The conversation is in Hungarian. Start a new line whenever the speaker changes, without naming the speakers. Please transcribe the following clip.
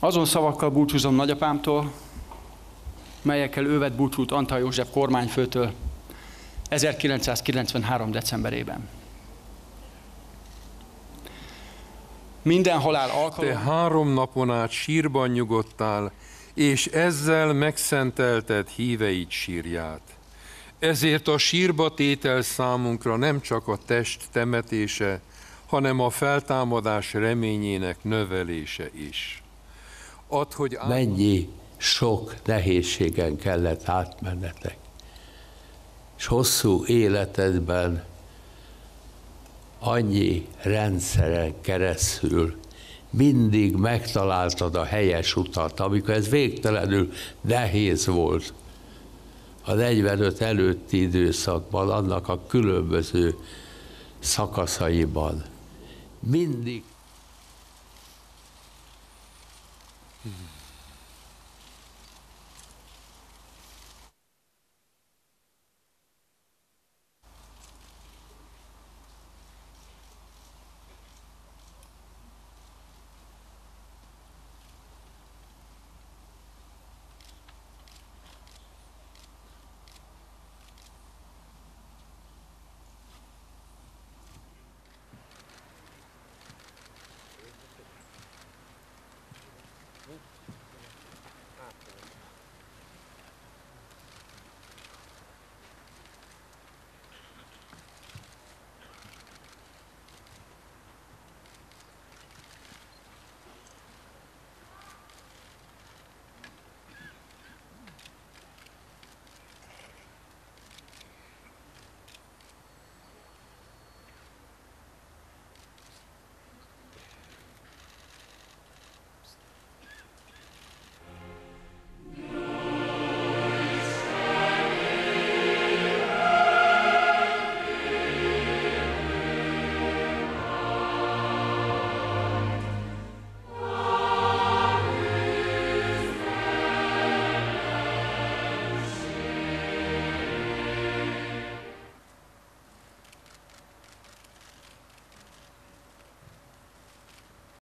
Azon szavakkal búcsúzom nagyapámtól, melyekkel ő vett búcsút Antall József kormányfőtől 1993. decemberében. Minden halál alkalom...
Te 3 napon át sírban nyugodtál, és ezzel megszentelted híveid sírját. Ezért a sírba tétel számunkra nem csak a test temetése, hanem a feltámadás reményének növelése is. Add, hogy
mennyi sok nehézségen kellett átmennetek, és hosszú életedben annyi rendszeren keresztül mindig megtaláltad a helyes utat, amikor ez végtelenül nehéz volt a 45 előtti időszakban, annak a különböző szakaszaiban. Mindig